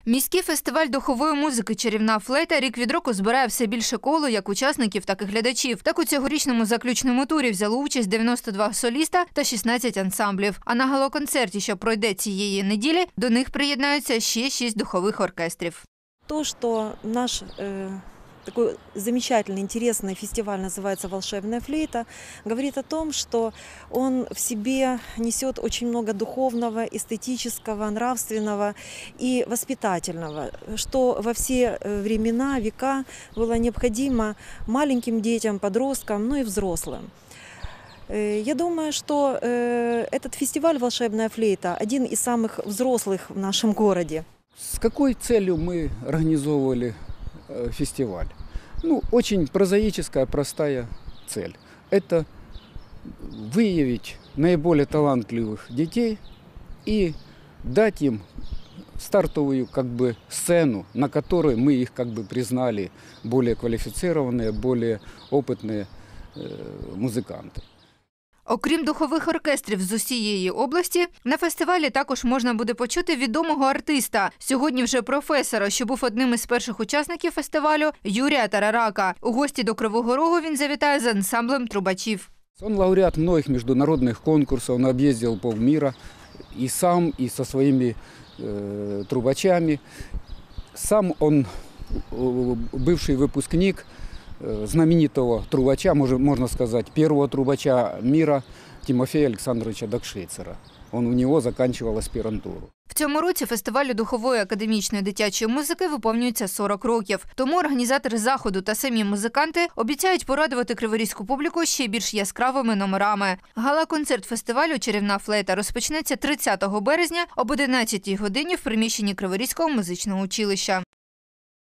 Міський фестиваль духової музики «Чарівна флейта» рік від року збирає все більше коло як учасників, так і глядачів. Так у цьогорічному заключному турі взяло участь 92 соліста та 16 ансамблів. А на гала-концерті, що пройде цієї неділі, до них приєднаються ще 6 духових оркестрів. То, что наш такой замечательный, интересный фестиваль называется «Волшебная флейта», говорит о том, что он в себе несет очень много духовного, эстетического, нравственного и воспитательного, что во все времена, века было необходимо маленьким детям, подросткам, ну и взрослым. Я думаю, что этот фестиваль «Волшебная флейта» один из самых взрослых в нашем городе. С какой целью мы организовывали фестиваль? Очень прозаическая, простая цель. Это выявить наиболее талантливых детей и дать им стартовую сцену, на которой мы их признали более квалифицированные, более опытные музыканты. Окрім духових оркестрів з усієї області, на фестивалі також можна буде почути відомого артиста, сьогодні вже професора, що був одним із перших учасників фестивалю, Юрія Тарарака. У гості до Кривого Рогу він завітає з ансамблем трубачів. Он лауреат многих международных конкурсов, он объездил полмира и сам, и со своими трубачами. Сам он бывший выпускник знаменитого трубача, можно сказать, первого трубача мира Тимофея Александровича Дакшейцера. Он у него заканчивал аспірантуру. В цьому році фестивалю духової академічної дитячої музики виповнюється 40 років. Тому організатори заходу та самі музиканти обіцяють порадувати криворізьку публіку ще більш яскравими номерами. Гала-концерт фестивалю «Чарівна флейта» розпочнеться 30 березня об 11 годині в приміщенні Криворізького музичного училища.